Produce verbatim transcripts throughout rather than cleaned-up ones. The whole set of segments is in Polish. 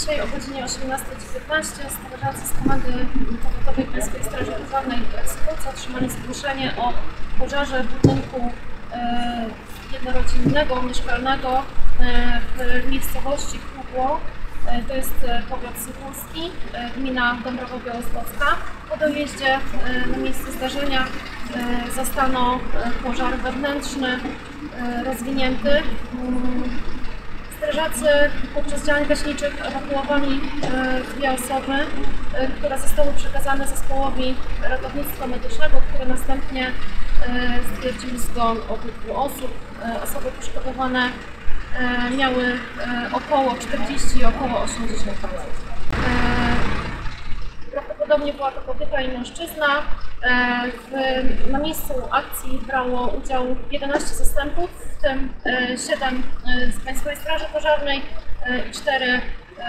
Dzisiaj o godzinie osiemnastej dziewiętnaście strażacy z Komendy Powiatowej Państwowej Straży Pożarnej w Skórce otrzymali zgłoszenie o pożarze budynku e, jednorodzinnego, mieszkalnego e, w miejscowości Krugło. E, to jest powiat Sokółski, e, gmina Dąbrowa Białostocka. Po dojeździe e, na miejsce zdarzenia e, zastano e, pożar wewnętrzny e, rozwinięty. Mm, Strażacy podczas działań gaśniczych ewakuowali e, dwie osoby, e, które zostały przekazane zespołowi ratownictwa medycznego, które następnie e, stwierdził zgon obydwu osób. E, osoby poszkodowane e, miały e, około czterdzieści i około osiemdziesiąt lat. E, Prawdopodobnie była to kobieta i mężczyzna. W, na miejscu akcji brało udział jedenaście zastępów, w tym siedem z Państwowej Straży Pożarnej i cztery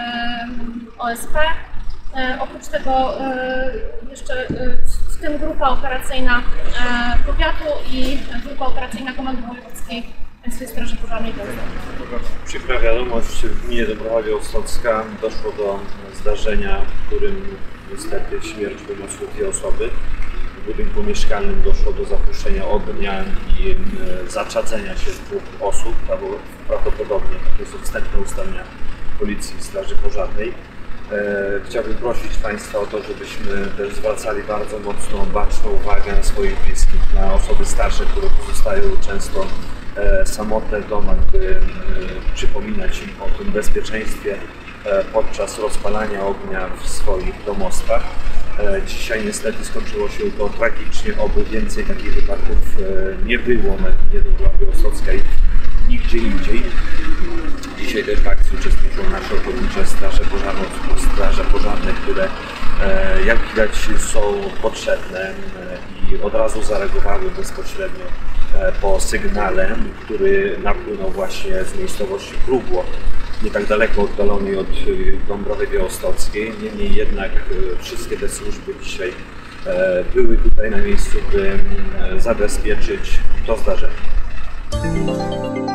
O S P. Oprócz tego jeszcze w tym grupa operacyjna powiatu i grupa operacyjna Komendy Wojewódzkiej Państwowej Straży Pożarnej. Przykra wiadomość, w gminie Dąbrowa Białostocka doszło do zdarzenia, w którym niestety śmierć poniosły dwie osoby. W budynku mieszkalnym doszło do zapuszczenia ognia i zaczadzenia się dwóch osób, albo prawdopodobnie takie są wstępne ustalenia Policji i Straży Pożarnej. Chciałbym prosić Państwa o to, żebyśmy też zwracali bardzo mocno baczną uwagę na swoich bliskich, na osoby starsze, które pozostają często samotne w domach, by przypominać im o tym bezpieczeństwie podczas rozpalania ognia w swoich domostwach. Dzisiaj niestety skończyło się to tragicznie, oby więcej takich wypadków nie było na gminie Dąbrowa Białostocka i nigdzie indziej. Dzisiaj też w akcji uczestniczą nasze ochotnicze straże pożarne, straże pożarne, które jak widać są potrzebne i od razu zareagowały bezpośrednio po sygnale, który napłynął właśnie z miejscowości Krugło, nie tak daleko oddalonej od Dąbrowy Białostockiej. Niemniej jednak wszystkie te służby dzisiaj były tutaj na miejscu, by zabezpieczyć to zdarzenie.